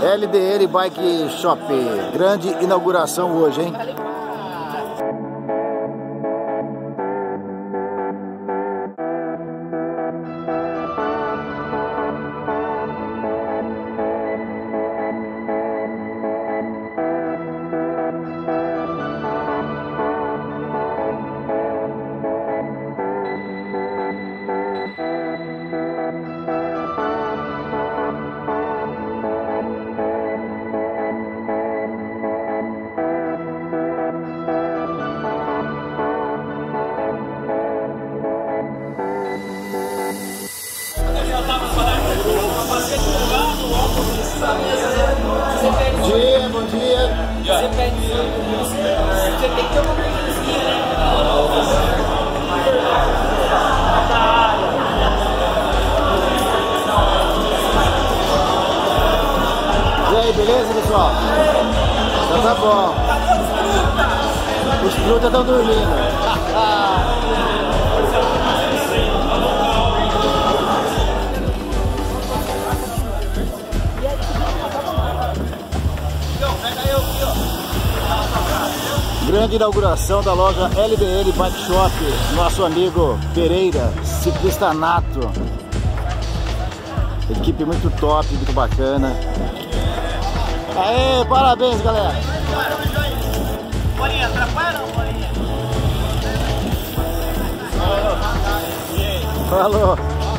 LDL Bike Shop, grande inauguração hoje, hein? Bom dia. Você tem que ter uma coisinha, né? E aí, beleza, pessoal? Então tá bom. Os frutas estão dormindo. Grande inauguração da loja LDL Bike Shop, nosso amigo Pereira, ciclista nato. Equipe muito top, muito bacana. Aê, parabéns, galera! Bolinha, atrapalha ou não, Bolinha? Falou!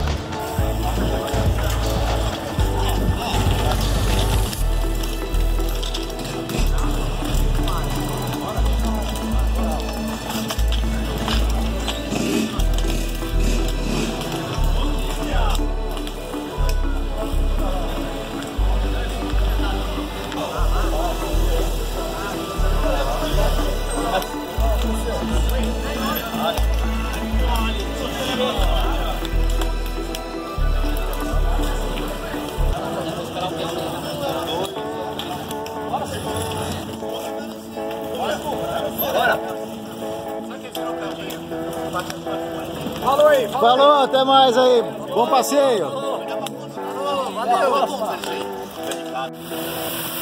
Falou aí, Falou, até mais aí, bom passeio! Valeu!